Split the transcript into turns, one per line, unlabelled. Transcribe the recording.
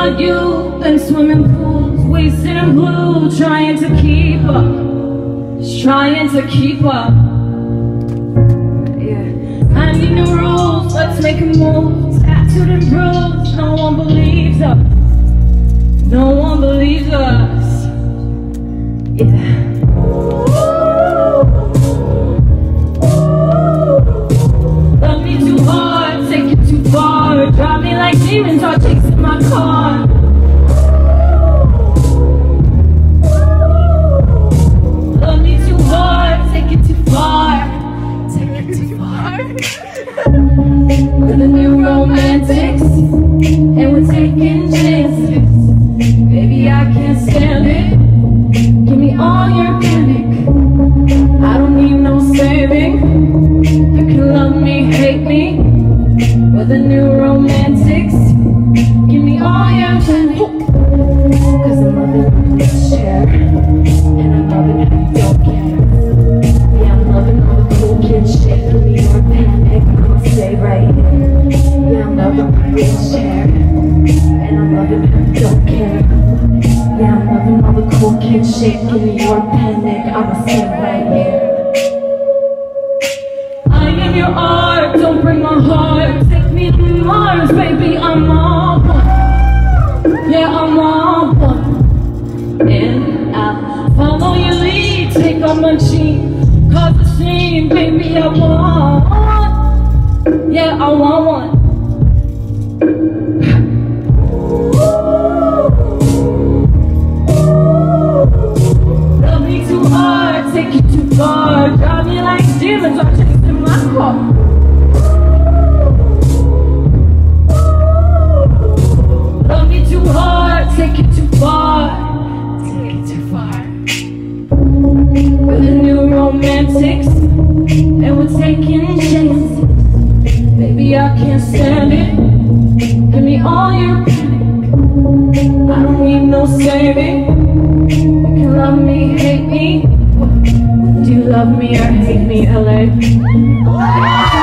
While you've been swimming pools, wasted in blue, trying to keep up, just trying to keep up. Yeah, I need new rules, let's make a move. Tattooed and bruised, no one believes us. No one believes us. Yeah. Love me too hard, take it too far. Drive me like demons, are chasing my car. Love me too hard, take it too far. Take it too far. We're the new romantics, and we're taking chances. Baby, I can't stand it. Give me all your panic. I don't need no saving. You can love me, hate me. We're the new romantics. Give me all your panic. Cause I'm loving you share, and I'm loving how you don't care. Yeah, I'm loving all the cool kid shit. Give me your panic. I'ma stay right here. Yeah, I'm loving how you share, and I'm loving how you don't care. Yeah, I'm loving all the cool kid shit. Give me your panic. I'ma stay right here. I am your art, don't break my heart. Take me to Mars, baby, I'm on one. Yeah, I'm on one. And I'll follow your lead, take on my cheek, cause the scene, baby, I want one. Yeah, I want one. Love me too hard, take it too far. Drive me like demons, I'm chasing my car. Love me too hard, take it too far. Take it too far. We're the new romantics, and we're taking chances. Baby, I can't stand it. Give me all your panic. I don't need no saving. You can love me, hate me. Do you love me or hate me, LA?